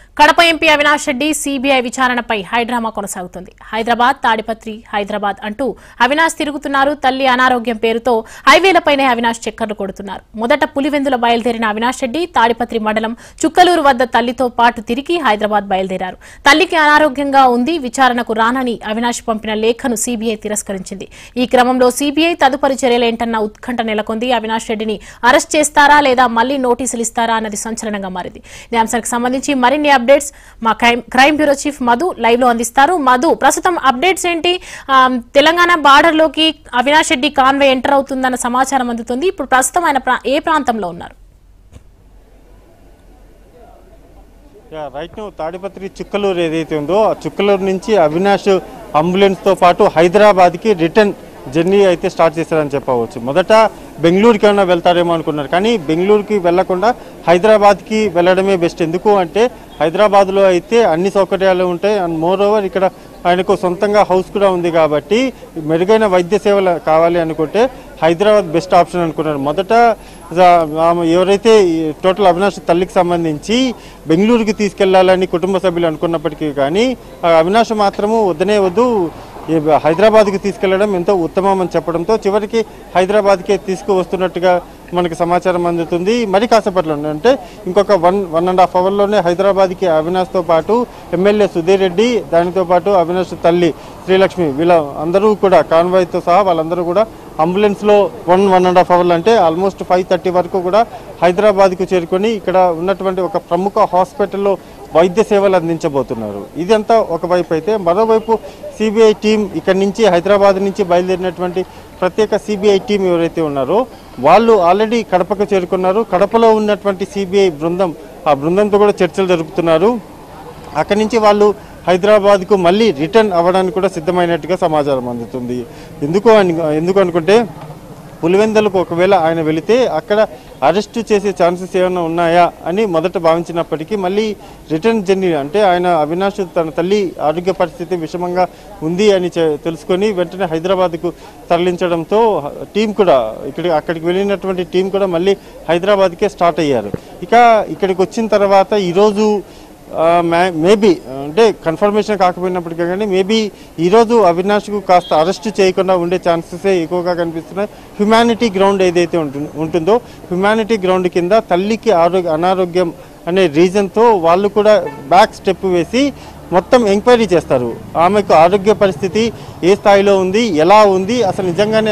Kadapa MP Avinash Reddy CBI విచారణపై high drama కొనసాగుతుంది. హైదరాబాద్ తాడిపత్రి హైదరాబాద్ అంటూ అవినాష్ తిరుగుతున్నారు. తల్లి అనారోగ్యం పేరుతో హైవేలపైనే అవినాష్ చక్కర్లు కొడుతున్నారు. మొదట పులివెందుల బయలుదేరిన అవినాష్ రెడ్డి తాడిపత్రి మండలం చుక్కలూరు వద్ద తల్లితో పాటు తిరిగి హైదరాబాద్ బయలుదేరారు. తల్లికి అనారోగ్యంగా ఉంది, విచారణకు రానని అవినాష్ పంపిన లేఖను సిబిఐ తిరస్కరించింది. ఈ క్రమంలో సిబిఐ తదుపరి చర్యలేంటన్న ఉత్కంఠ నెలకొంది. అవినాష్ రెడ్డిని అరెస్ట్ చేస్తారా లేదా మళ్లీ నోటీసులు ఇస్తారా అన్నది సంచలనంగా మారింది. ఈ అంశానికి సంబంధించి మరిన్ని అప్డేట్స్ మా crime bureau chief Madhu live లో అందిస్తారు. మధు, ప్రస్తుతం అప్డేట్స్ ఏంటి? తెలంగాణ బార్డర్ లోకి అవినాష్ రెడ్డి కాన్వే ఎంటర్ అవుతుందన్న సమాచారం అందుతుంది. ఇప్పుడు ప్రస్తుతం ఆయన ఏ ప్రాంతంలో ఉన్నారు? రైట్ ను తాడిపత్రి చుక్కలూరు ఏదైతే ఉందో ఆ చుక్కలూరు నుంచి అవినాష్ అంబులెన్స్ తో పాటు హైదరాబాద్ కి రిటర్న్ జర్నీ అయితే స్టార్ట్ చేశారని చెప్పవచ్చు. మొదట బెంగళూరుకి ఏమైనా వెళ్తారేమో అనుకున్నారు, కానీ బెంగళూరుకి వెళ్లకుండా హైదరాబాద్కి వెళ్ళడమే బెస్ట్. ఎందుకు అంటే హైదరాబాద్లో అయితే అన్ని సౌకర్యాలు ఉంటాయి. అండ్ మోర్ ఓవర్ ఇక్కడ ఆయనకు సొంతంగా హౌస్ కూడా ఉంది కాబట్టి మెరుగైన వైద్య సేవలు కావాలి అనుకుంటే హైదరాబాద్ బెస్ట్ ఆప్షన్ అనుకున్నారు. మొదట ఎవరైతే టోటల్ అవినాష్ తల్లికి సంబంధించి బెంగళూరుకి తీసుకెళ్లాలని కుటుంబ సభ్యులు అనుకున్నప్పటికీ కానీ అవినాష్ మాత్రము వద్దనే వద్దు, హైదరాబాద్కి తీసుకెళ్లడం ఎంతో ఉత్తమం అని చెప్పడంతో చివరికి హైదరాబాద్కే తీసుకువస్తున్నట్టుగా మనకు సమాచారం అందుతుంది. మరి కాసేపట్లో అంటే ఇంకొక 1.5 అవర్లోనే హైదరాబాద్కి అవినాష్తో పాటు ఎమ్మెల్యే సుధీర్ రెడ్డి, దానితో పాటు అవినాష్ తల్లి శ్రీలక్ష్మి, వీళ్ళ అందరూ కూడా కాన్వాయ్తో సహా వాళ్ళందరూ కూడా అంబులెన్స్లో 1.5 అవర్లు అంటే ఆల్మోస్ట్ 5:30 వరకు కూడా హైదరాబాద్కు చేరుకొని ఇక్కడ ఉన్నటువంటి ఒక ప్రముఖ హాస్పిటల్లో వైద్య సేవలు అందించబోతున్నారు. ఇదంతా ఒకవైపు అయితే, మరోవైపు సిబిఐ టీం ఇక్కడి నుంచి హైదరాబాద్ నుంచి బయలుదేరినటువంటి ప్రత్యేక సిబిఐ టీం ఎవరైతే ఉన్నారో వాళ్ళు ఆల్రెడీ కడపకు చేరుకున్నారు. కడపలో ఉన్నటువంటి సిబిఐ బృందం, ఆ బృందంతో కూడా చర్చలు జరుపుతున్నారు. అక్కడి నుంచి వాళ్ళు హైదరాబాద్కు మళ్ళీ రిటర్న్ అవ్వడానికి కూడా సిద్ధమైనట్టుగా సమాచారం అందుతుంది. ఎందుకు అనుకుంటే పులివెందులకు ఒకవేళ ఆయన వెళితే అక్కడ అరెస్ట్ చేసే ఛాన్సెస్ ఏమైనా ఉన్నాయా అని మొదట భావించినప్పటికీ మళ్ళీ రిటర్న్ జర్నీ అంటే ఆయన అవినాష్ తన తల్లి ఆరోగ్య పరిస్థితి విషమంగా ఉంది అని తెలుసుకొని వెంటనే హైదరాబాద్కు తరలించడంతో టీం కూడా అక్కడికి వెళ్ళినటువంటి టీం కూడా మళ్ళీ హైదరాబాద్కే స్టార్ట్ అయ్యారు. ఇక్కడికి వచ్చిన తర్వాత ఈరోజు మేబీ అంటే కన్ఫర్మేషన్ కాకపోయినప్పటికీ కానీ మేబీ ఈరోజు అవినాష్కు కాస్త అరెస్ట్ చేయకుండా ఉండే ఛాన్సెసే ఎక్కువగా కనిపిస్తున్నాయి. హ్యుమానిటీ గ్రౌండ్ ఏదైతే ఉంటుందో హ్యుమానిటీ గ్రౌండ్ కింద తల్లికి అనారోగ్యం అనే రీజన్తో వాళ్ళు కూడా బ్యాక్ స్టెప్ వేసి మొత్తం ఎంక్వైరీ చేస్తారు. ఆమెకు ఆరోగ్య పరిస్థితి ఏ స్థాయిలో ఉంది, ఎలా ఉంది, అసలు నిజంగానే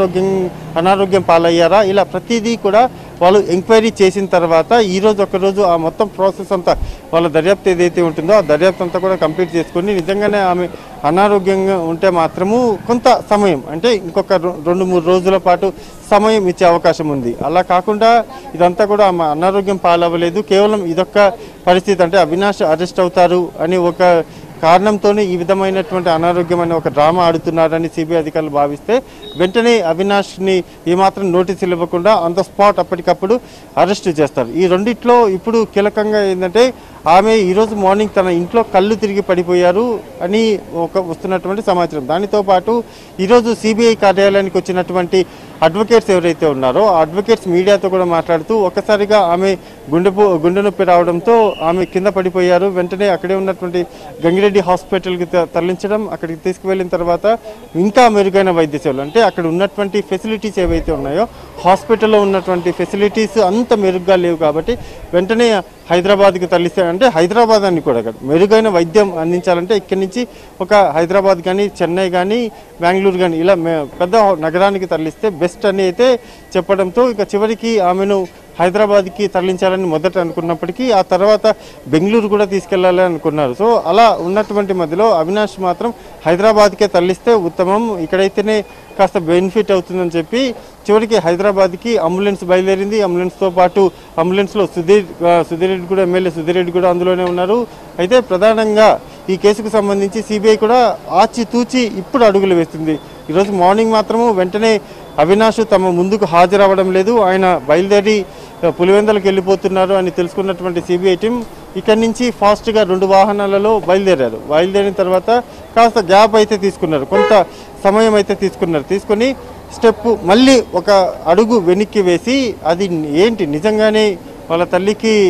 అనారోగ్యం పాలయ్యారా, ఇలా ప్రతిదీ కూడా వాళ్ళు ఎంక్వైరీ చేసిన తర్వాత ఈరోజు ఒకరోజు ఆ మొత్తం ప్రాసెస్ అంతా వాళ్ళ దర్యాప్తు ఏదైతే ఉంటుందో ఆ దర్యాప్తు అంతా కూడా కంప్లీట్ చేసుకొని నిజంగానే ఆమె అనారోగ్యంగా ఉంటే మాత్రము కొంత సమయం అంటే ఇంకొక 2-3 రోజుల పాటు సమయం ఇచ్చే అవకాశం ఉంది. అలా కాకుండా ఇదంతా కూడా ఆమె అనారోగ్యం పాలవ్వలేదు, కేవలం ఇదొక్క పరిస్థితి అంటే అవినాష్ అరెస్ట్ అవుతారు అని ఒక కారణంతోనే ఈ విధమైనటువంటి అనారోగ్యం అనే ఒక డ్రామా ఆడుతున్నారని సిబిఐ అధికారులు భావిస్తే వెంటనే అవినాష్ని ఏమాత్రం నోటీసులు ఇవ్వకుండా ఆన్ ద స్పాట్ అప్పటికప్పుడు అరెస్ట్ చేస్తారు. ఈ రెండిట్లో ఇప్పుడు కీలకంగా ఏంటంటే ఆమె ఈరోజు మార్నింగ్ తన ఇంట్లో కళ్ళు తిరిగి పడిపోయారు అని వస్తున్నటువంటి సమాచారం. దానితో పాటు ఈరోజు సిబిఐ కార్యాలయానికి వచ్చినటువంటి అడ్వకేట్స్ ఎవరైతే ఉన్నారో ఆ అడ్వకేట్స్ మీడియాతో కూడా మాట్లాడుతూ ఒక్కసారిగా ఆమె గుండె నొప్పి రావడంతో ఆమె కింద పడిపోయారు. వెంటనే అక్కడే ఉన్నటువంటి గంగిరెడ్డి హాస్పిటల్కి తరలించడం, అక్కడికి తీసుకువెళ్ళిన తర్వాత ఇంకా మెరుగైన వైద్య సేవలు అంటే అక్కడ ఉన్నటువంటి ఫెసిలిటీస్ ఏవైతే ఉన్నాయో హాస్పిటల్లో ఉన్నటువంటి ఫెసిలిటీస్ అంత మెరుగ్గా లేవు కాబట్టి వెంటనే హైదరాబాద్కి తరలిస్తే అంటే హైదరాబాద్ అని కూడా మెరుగైన వైద్యం అందించాలంటే ఇక్కడి నుంచి ఒక హైదరాబాద్ కానీ చెన్నై కానీ బెంగళూరు కానీ ఇలా పెద్ద నగరానికి తరలిస్తే బెస్ట్ అని అయితే చెప్పడంతో ఇక చివరికి ఆమెను హైదరాబాద్కి తరలించాలని మొదట అనుకున్నప్పటికీ ఆ తర్వాత బెంగళూరు కూడా తీసుకెళ్లాలని అనుకున్నారు. సో అలా ఉన్నటువంటి మధ్యలో అవినాష్ మాత్రం హైదరాబాద్కే తరలిస్తే ఉత్తమం, ఇక్కడైతేనే కాస్త బెనిఫిట్ అవుతుందని చెప్పి చివరికి హైదరాబాద్కి అంబులెన్స్ బయలుదేరింది. అంబులెన్స్తో పాటు అంబులెన్స్లో సుధీర్ రెడ్డి కూడా, ఎమ్మెల్యే సుధీర్ రెడ్డి కూడా అందులోనే ఉన్నారు. అయితే ప్రధానంగా ఈ కేసుకు సంబంధించి సిబిఐ కూడా ఆచితూచి ఇప్పుడు అడుగులు వేస్తుంది. ఈరోజు మార్నింగ్ మాత్రము వెంటనే అవినాష్ తమ ముందుకు హాజరవ్వడం లేదు, ఆయన బయలుదేరి పులివెందులకు వెళ్ళిపోతున్నారు అని తెలుసుకున్నటువంటి సిబిఐ టీం ఇక్కడి నుంచి ఫాస్ట్గా 2 వాహనాలలో బయలుదేరారు. బయలుదేరిన తర్వాత కాస్త గ్యాప్ అయితే తీసుకున్నారు, కొంత సమయం అయితే తీసుకుని స్టెప్ మళ్ళీ ఒక అడుగు వెనక్కి వేసి అది ఏంటి నిజంగానే వాళ్ళ తల్లికి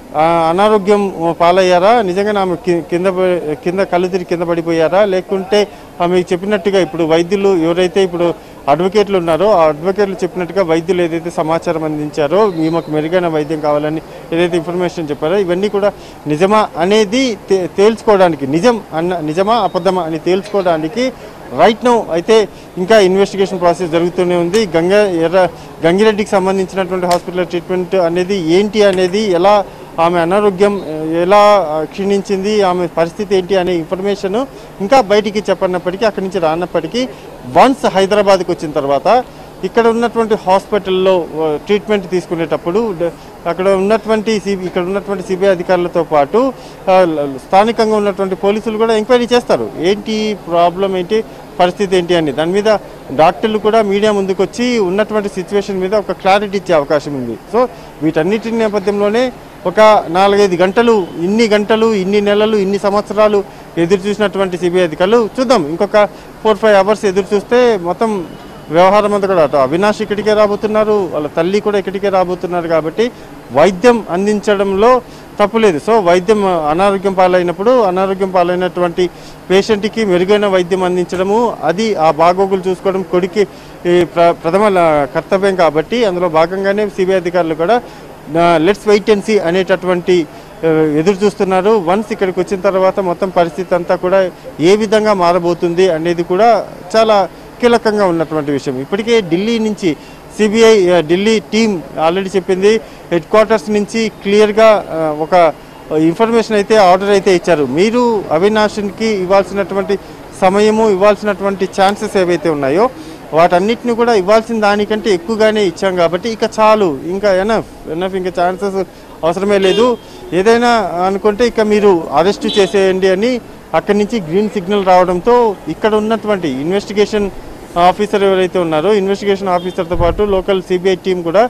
అనారోగ్యం పాలయ్యారా, నిజంగా ఆమె కింద కళ్ళు తిరిగి కింద పడిపోయారా, లేకుంటే ఆమె చెప్పినట్టుగా ఇప్పుడు వైద్యులు ఎవరైతే ఇప్పుడు అడ్వకేట్లు ఉన్నారో ఆ అడ్వకేట్లు చెప్పినట్టుగా వైద్యులు ఏదైతే సమాచారం అందించారో ఈమెకు మెరుగైన వైద్యం కావాలని ఏదైతే ఇన్ఫర్మేషన్ చెప్పారో ఇవన్నీ కూడా నిజమా అనేది తేల్చుకోవడానికి, నిజమా అబద్ధమా అని తేల్చుకోవడానికి రైట్ నౌ అయితే ఇంకా ఇన్వెస్టిగేషన్ ప్రాసెస్ జరుగుతూనే ఉంది. గంగిరెడ్డికి సంబంధించినటువంటి హాస్పిటల్ ట్రీట్మెంట్ అనేది ఏంటి అనేది, ఎలా ఆమె అనారోగ్యం ఎలా క్షీణించింది, ఆమె పరిస్థితి ఏంటి అనే ఇన్ఫర్మేషన్ ఇంకా బయటికి చెప్పనప్పటికీ, అక్కడి నుంచి రానప్పటికీ వన్స్ హైదరాబాద్కి వచ్చిన తర్వాత ఇక్కడ ఉన్నటువంటి హాస్పిటల్లో ట్రీట్మెంట్ తీసుకునేటప్పుడు ఇక్కడ ఉన్నటువంటి సిబిఐ అధికారులతో పాటు స్థానికంగా ఉన్నటువంటి పోలీసులు కూడా ఎంక్వైరీ చేస్తారు. ఏంటి ప్రాబ్లం, ఏంటి పరిస్థితి ఏంటి అని. దాని మీద డాక్టర్లు కూడా మీడియా ముందుకు వచ్చి ఉన్నటువంటి సిచ్యువేషన్ మీద ఒక క్లారిటీ ఇచ్చే అవకాశం ఉంది. సో వీటన్నిటి నేపథ్యంలోనే ఒక 4-5 గంటలు, ఇన్ని నెలలు, ఇన్ని సంవత్సరాలు ఎదురు చూసినటువంటి సిబిఐ అధికారులు చూద్దాం ఇంకొక 4-5 అవర్స్ ఎదురు చూస్తే మొత్తం వ్యవహారం అంతా కూడా అటు అవినాష్ ఇక్కడికే రాబోతున్నారు, వాళ్ళ తల్లి కూడా ఇక్కడికే రాబోతున్నారు. కాబట్టి వైద్యం అందించడంలో తప్పులేదు. సో వైద్యం అనారోగ్యం పాలైనటువంటి పేషెంట్కి మెరుగైన వైద్యం అందించడము, అది ఆ బాగోగులు చూసుకోవడం కొడుకి ప్రథమ కర్తవ్యం. కాబట్టి అందులో భాగంగానే సిబిఐ అధికారులు కూడా లెట్స్ వెయిట్ అండ్ సీ అనేటటువంటి ఎదురు చూస్తున్నారు. వన్స్ ఇక్కడికి వచ్చిన తర్వాత మొత్తం పరిస్థితి అంతా కూడా ఏ విధంగా మారబోతుంది అనేది కూడా చాలా కీలకంగా ఉన్నటువంటి విషయం. ఇప్పటికే ఢిల్లీ నుంచి సిబిఐ ఢిల్లీ టీం ఆల్రెడీ చెప్పింది, హెడ్ క్వార్టర్స్ నుంచి క్లియర్గా ఒక ఇన్ఫర్మేషన్ అయితే ఆర్డర్ అయితే ఇచ్చారు. మీరు అవినాష్కి ఇవ్వాల్సినటువంటి సమయము, ఇవ్వాల్సినటువంటి ఛాన్సెస్ ఏవైతే ఉన్నాయో వాటన్నిటిని కూడా ఇవ్వాల్సిన దానికంటే ఎక్కువగానే ఇచ్చాం. కాబట్టి ఇక చాలు, ఇంకా ఎనఫ్ ఇంకా ఛాన్సెస్ అవసరమే లేదు. ఏదైనా అనుకుంటే ఇక మీరు అరెస్ట్ చేసేయండి అని అక్కడి నుంచి గ్రీన్ సిగ్నల్ రావడంతో ఇక్కడ ఉన్నటువంటి ఇన్వెస్టిగేషన్ ఆఫీసర్ ఎవరైతే ఉన్నారో ఇన్వెస్టిగేషన్ ఆఫీసర్తో పాటు లోకల్ సిబిఐ టీం కూడా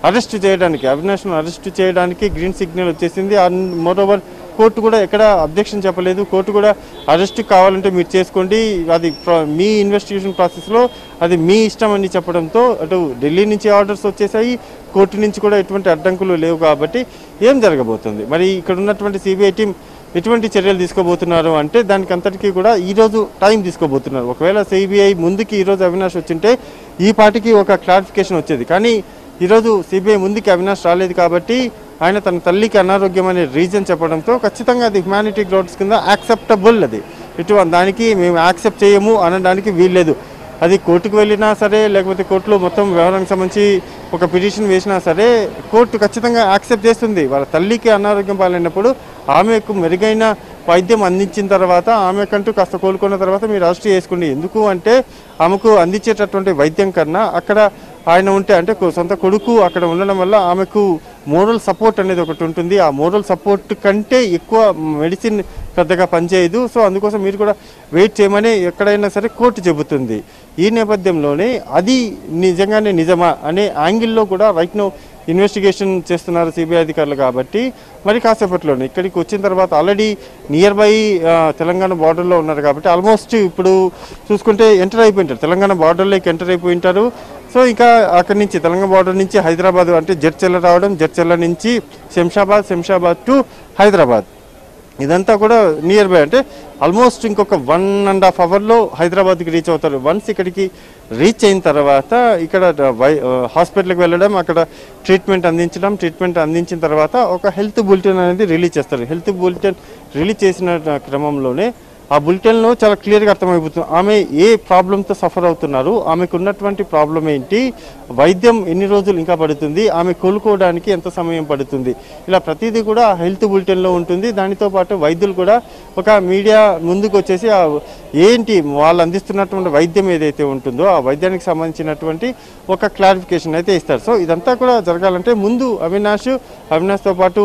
అవినాష్ను అరెస్ట్ చేయడానికి గ్రీన్ సిగ్నల్ వచ్చేసింది. మోరోవర్ కోర్టు కూడా ఎక్కడ అబ్జెక్షన్ చెప్పలేదు. కోర్టు కూడా అరెస్ట్ కావాలంటే మీరు చేసుకోండి, అది మీ ఇన్వెస్టిగేషన్ ప్రాసెస్లో అది మీ ఇష్టం అని చెప్పడంతో అటు ఢిల్లీ నుంచి ఆర్డర్స్ వచ్చేసాయి, కోర్టు నుంచి కూడా ఎటువంటి అడ్డంకులు లేవు. కాబట్టి ఏం జరగబోతుంది మరి, ఇక్కడ ఉన్నటువంటి సిబిఐ టీం ఎటువంటి చర్యలు తీసుకోబోతున్నారు అంటే దానికి అంతటికీ కూడా ఈరోజు టైం తీసుకోబోతున్నారు. ఒకవేళ సిబిఐ ముందుకి ఈరోజు అవినాష్ వచ్చింటే ఈ పార్టీకి ఒక క్లారిఫికేషన్ వచ్చేది. కానీ ఈరోజు సిబిఐ ముందుకి అవినాష్ రాలేదు కాబట్టి ఆయన తన తల్లికి అనారోగ్యం అనే రీజన్ చెప్పడంతో ఖచ్చితంగా అది హ్యుమానిటీ గ్రౌండ్స్ కింద యాక్సెప్టబుల్. అది దానికి మేము యాక్సెప్ట్ చేయము అనడానికి వీల్లేదు. అది కోర్టుకు వెళ్ళినా సరే, లేకపోతే కోర్టులో మొత్తం వ్యవహారానికి సంబంధించి ఒక పిటిషన్ వేసినా సరే కోర్టు ఖచ్చితంగా యాక్సెప్ట్ చేస్తుంది. వాళ్ళ తల్లికి అనారోగ్యం పాలైనప్పుడు ఆమెకు మెరుగైన వైద్యం అందించిన తర్వాత, ఆమెకంటూ కాస్త కోలుకున్న తర్వాత మీరు అరెస్ట్ చేసుకోండి. ఎందుకు అంటే ఆమెకు అందించేటటువంటి వైద్యం కన్నా అక్కడ ఆయన ఉంటే, అంటే సొంత కొడుకు అక్కడ ఉండడం వల్ల ఆమెకు మోరల్ సపోర్ట్ అనేది ఒకటి ఉంటుంది. ఆ మోరల్ సపోర్ట్ కంటే ఎక్కువ మెడిసిన్ పెద్దగా పనిచేయదు. సో అందుకోసం మీరు కూడా వెయిట్ చేయమని ఎక్కడైనా సరే కోర్టు చెబుతుంది. ఈ నేపథ్యంలోనే అది నిజంగానే నిజమా అనే యాంగిల్లో కూడా రైట్ నౌ ఇన్వెస్టిగేషన్ చేస్తున్నారు సిబిఐ అధికారులు. కాబట్టి మరి కాసేపట్లోనే ఇక్కడికి వచ్చిన తర్వాత ఆల్రెడీ నియర్ బై తెలంగాణ బార్డర్లో ఉన్నారు. కాబట్టి ఆల్మోస్ట్ ఇప్పుడు చూసుకుంటే ఎంటర్ అయిపోయింటారు, తెలంగాణ బార్డర్లోకి ఎంటర్ అయిపోయి ఉంటారు. సో ఇంకా అక్కడి నుంచి తెలంగాణ బార్డర్ నుంచి హైదరాబాద్ అంటే జడ్చెల్ల రావడం, జడ్చెల్ల నుంచి శంషాబాద్ టు హైదరాబాద్, ఇదంతా కూడా నియర్ బై. అంటే ఆల్మోస్ట్ ఇంకొక 1.5 అవర్లో హైదరాబాద్కి రీచ్ అవుతారు. వన్స్ ఇక్కడికి రీచ్ అయిన తర్వాత ఇక్కడ హాస్పిటల్కి వెళ్ళడం, అక్కడ ట్రీట్మెంట్ అందించిన తర్వాత ఒక హెల్త్ బులెటిన్ అనేది రిలీజ్ చేస్తారు. హెల్త్ బులెటిన్ రిలీజ్ చేసిన క్రమంలోనే ఆ బులెటిన్లో చాలా క్లియర్గా అర్థమైపోతుంది ఆమె ఏ ప్రాబ్లంతో సఫర్ అవుతున్నారు, ఆమెకు ఉన్నటువంటి ప్రాబ్లం ఏంటి, వైద్యం ఎన్ని రోజులు ఇంకా పడుతుంది, ఆమె కోలుకోవడానికి ఎంత సమయం పడుతుంది, ఇలా ప్రతిదీ కూడా హెల్త్ బులెటిన్లో ఉంటుంది. దానితో పాటు వైద్యులు కూడా ఒక మీడియా ముందుకు వచ్చేసి ఏంటి వాళ్ళు అందిస్తున్నటువంటి వైద్యం ఏదైతే ఉంటుందో ఆ వైద్యానికి సంబంధించినటువంటి ఒక క్లారిఫికేషన్ అయితే ఇస్తారు. సో ఇదంతా కూడా జరగాలంటే ముందు అవినాష్తో పాటు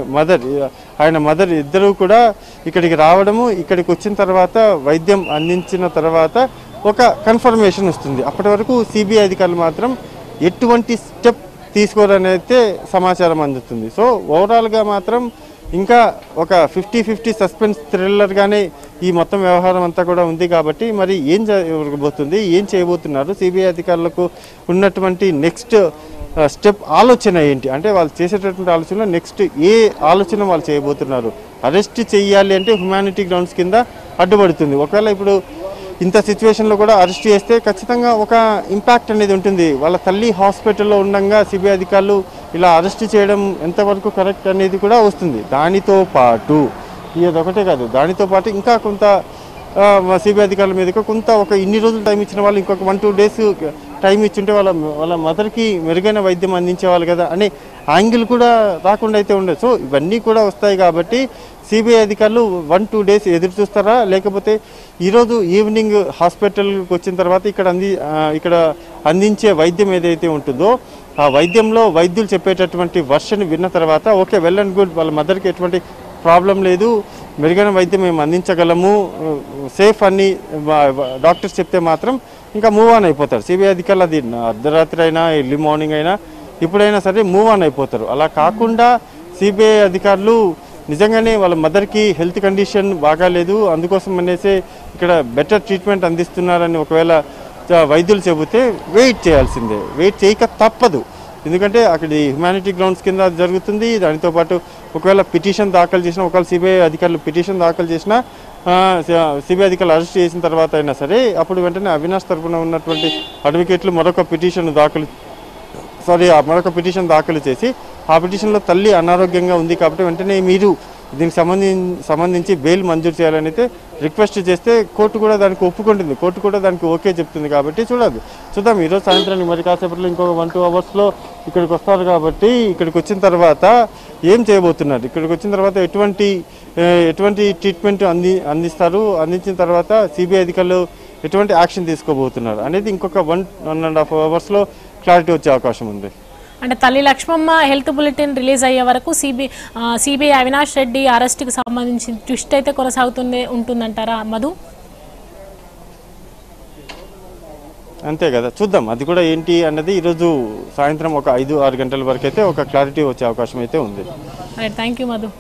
ఆయన మదర్ ఇద్దరు కూడా ఇక్కడికి రావడము, ఇక్కడికి వచ్చిన తర్వాత వైద్యం అందించిన తర్వాత ఒక కన్ఫర్మేషన్ వస్తుంది. అప్పటి వరకు సిబిఐ అధికారులు మాత్రం ఎటువంటి స్టెప్ తీసుకోరని అయితే సమాచారం అందుతుంది. సో ఓవరాల్గా మాత్రం ఇంకా ఒక 50-50 సస్పెన్స్ థ్రిల్లర్గానే ఈ మొత్తం వ్యవహారం అంతా కూడా ఉంది. కాబట్టి మరి ఏం జరగబోతుంది, ఏం చేయబోతున్నారు, సిబిఐ అధికారులకు ఉన్నటువంటి నెక్స్ట్ స్టెప్ ఆలోచన ఏంటి, అంటే వాళ్ళు చేసేటటువంటి ఆలోచనలో నెక్స్ట్ ఏ ఆలోచన వాళ్ళు చేయబోతున్నారు. అరెస్ట్ చేయాలి అంటే హ్యుమానిటీ గ్రౌండ్స్ కింద అడ్డుపడుతుంది. ఒకవేళ ఇప్పుడు ఇంత సిచ్యువేషన్లో కూడా అరెస్ట్ చేస్తే ఖచ్చితంగా ఒక ఇంపాక్ట్ అనేది ఉంటుంది. వాళ్ళ తల్లి హాస్పిటల్లో ఉండగా సిబిఐ అధికారులు ఇలా అరెస్ట్ చేయడం ఎంతవరకు కరెక్ట్ అనేది కూడా వస్తుంది. దానితో పాటు ఇదొకటే కాదు, దానితో పాటు ఇంకా కొంత సిబిఐ అధికారుల మీదకి కొంత ఒక ఇన్ని రోజులు టైం ఇచ్చిన వాళ్ళు ఇంకొక 1-2 days టైం ఇచ్చుంటే వాళ్ళ మదర్కి మెరుగైన వైద్యం అందించేవాళ్ళు కదా అనే యాంగిల్ కూడా రాకుండా అయితే ఉండదు. సో ఇవన్నీ కూడా వస్తాయి కాబట్టి సిబిఐ అధికారులు 1-2 days ఎదురు చూస్తారా, లేకపోతే ఈరోజు ఈవినింగ్ హాస్పిటల్కి వచ్చిన తర్వాత ఇక్కడ అందించే వైద్యం ఏదైతే ఉంటుందో ఆ వైద్యంలో వైద్యులు చెప్పేటటువంటి వర్షన్ విన్న తర్వాత ఓకే వెల్ అండ్ గుడ్, వాళ్ళ మదర్కి ఎటువంటి ప్రాబ్లం లేదు, మెరుగైన వైద్యం మేము అందించగలము, సేఫ్ అని డాక్టర్స్ చెప్తే మాత్రం ఇంకా మూవ్ ఆన్ అయిపోతారు సిబిఐ అధికారులు. అది అర్ధరాత్రి అయినా ఎర్లీ మార్నింగ్ అయినా ఇప్పుడైనా సరే మూవ్ ఆన్ అయిపోతారు. అలా కాకుండా సిబిఐ అధికారులు నిజంగానే వాళ్ళ మదర్కి హెల్త్ కండిషన్ బాగాలేదు, అందుకోసం అనేసి ఇక్కడ బెటర్ ట్రీట్మెంట్ అందిస్తున్నారని ఒకవేళ వైద్యులు చెబితే వెయిట్ చేయాల్సిందే, వెయిట్ చేయక తప్పదు. ఎందుకంటే అక్కడ హ్యుమానిటీ గ్రౌండ్స్ కింద జరుగుతుంది. దానితో పాటు ఒకవేళ పిటిషన్ దాఖలు చేసినా, ఒకవేళ సిబిఐ అధికారులు పిటిషన్ దాఖలు చేసినా, సిబిఐ అధికారులు అరెస్ట్ చేసిన తర్వాత అయినా సరే అప్పుడు వెంటనే అవినాష్ తరఫున ఉన్నటువంటి అడ్వకేట్లు మరొక పిటిషన్ దాఖలు చేసి ఆ పిటిషన్లో తల్లి అనారోగ్యంగా ఉంది కాబట్టి వెంటనే మీరు దీనికి సంబంధించి బెయిల్ మంజూరు చేయాలని అయితే రిక్వెస్ట్ చేస్తే కోర్టు కూడా దానికి ఒప్పుకుంటుంది, కోర్టు కూడా దానికి ఓకే చెప్తుంది. కాబట్టి చూద్దాం ఈరోజు సాయంత్రానికి మరి కాసేపట్లో ఇంకొక 1-2 hours ఇక్కడికి వస్తారు కాబట్టి ఇక్కడికి వచ్చిన తర్వాత ఏం చేయబోతున్నారు, ఇక్కడికి వచ్చిన తర్వాత ఎటువంటి ట్రీట్మెంట్ అందిస్తారు, అందించిన తర్వాత సిబిఐ అధికారులు ఎటువంటి యాక్షన్ తీసుకోబోతున్నారు అనేది ఇంకొక 1-1.5 hours క్లారిటీ వచ్చే అవకాశం ఉంది. అంటే తల్లి లక్ష్మమ్మ హెల్త్ బులెటిన్ రిలీజ్ అయ్యే వరకు సిబిఐ అవినాష్ రెడ్డి అరెస్ట్కి సంబంధించిన ట్విస్ట్ అయితే ఉంటుందంటారా మధు? అంతే కదా, చూద్దాం అది కూడా ఏంటి అన్నది ఈరోజు సాయంత్రం ఒక 5-6 గంటల వరకు అయితే ఒక క్లారిటీ వచ్చే అవకాశం అయితే ఉంది. Thank you Madhu.